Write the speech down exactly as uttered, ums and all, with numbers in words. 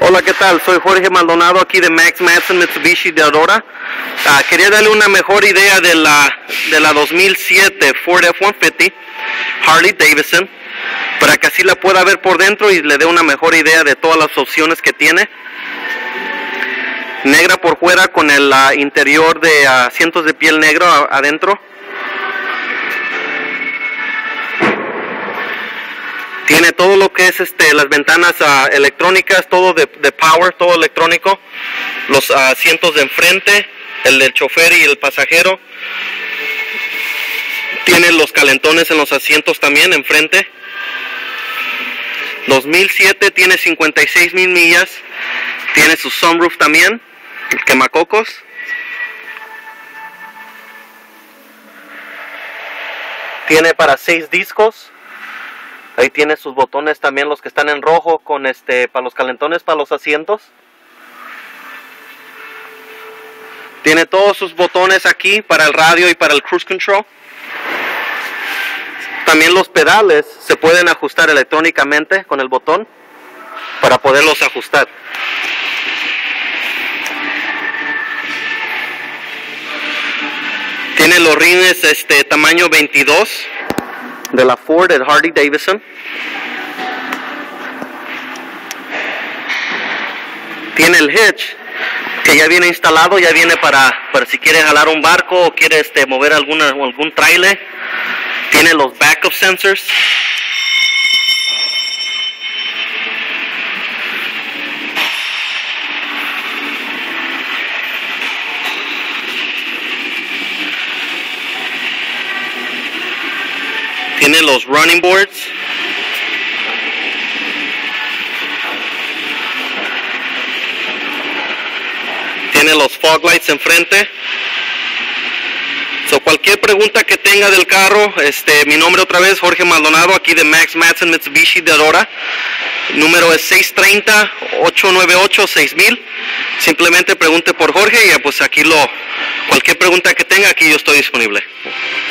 Hola, ¿qué tal? Soy Jorge Maldonado aquí de Max Matson Mitsubishi de Aurora. Uh, quería darle una mejor idea de la, de la dos mil siete Ford F ciento cincuenta Harley Davidson, para que así la pueda ver por dentro y le dé una mejor idea de todas las opciones que tiene. Negra por fuera con el uh, interior de uh, asientos de piel negro adentro. Tiene todo lo que es este, las ventanas uh, electrónicas, todo de, de power, todo electrónico. Los uh, asientos de enfrente, el del chofer y el pasajero. Tiene los calentones en los asientos también enfrente. dos mil siete, tiene cincuenta y seis mil millas. Tiene su sunroof también, el quemacocos. Tiene para seis discos. Ahí tiene sus botones también, los que están en rojo, con este para los calentones, para los asientos. Tiene todos sus botones aquí para el radio y para el cruise control. También los pedales se pueden ajustar electrónicamente con el botón para poderlos ajustar. Tiene los rines este tamaño veintidós de la Ford de Harley Davidson. Tiene el hitch que ya viene instalado, ya viene para, para si quiere jalar un barco o quiere este, mover alguna, algún trailer. Tiene los backup sensors. Tiene los running boards. Tiene los fog lights enfrente. So, cualquier pregunta que tenga del carro, este, mi nombre otra vez, Jorge Maldonado, aquí de Max Matson Mitsubishi de Aurora. Número es seis tres cero, ocho nueve ocho, seis mil. Simplemente pregunte por Jorge y ya pues aquí lo, cualquier pregunta que tenga, aquí yo estoy disponible.